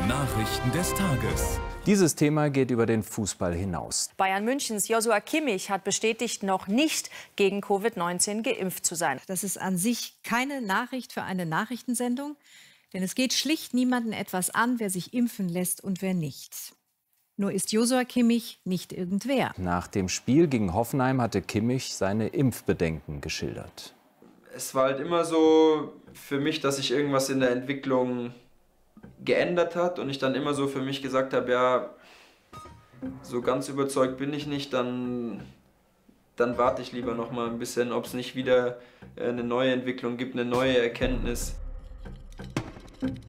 Nachrichten des Tages. Dieses Thema geht über den Fußball hinaus. Bayern Münchens Joshua Kimmich hat bestätigt, noch nicht gegen Covid-19 geimpft zu sein. Das ist an sich keine Nachricht für eine Nachrichtensendung, denn es geht schlicht niemanden etwas an, wer sich impfen lässt und wer nicht. Nur ist Joshua Kimmich nicht irgendwer. Nach dem Spiel gegen Hoffenheim hatte Kimmich seine Impfbedenken geschildert. Es war halt immer so für mich, dass sich irgendwas in der Entwicklung geändert hat und ich dann immer so für mich gesagt habe, ja, so ganz überzeugt bin ich nicht, dann warte ich lieber noch mal ein bisschen, ob es nicht wieder eine neue Entwicklung gibt, eine neue Erkenntnis.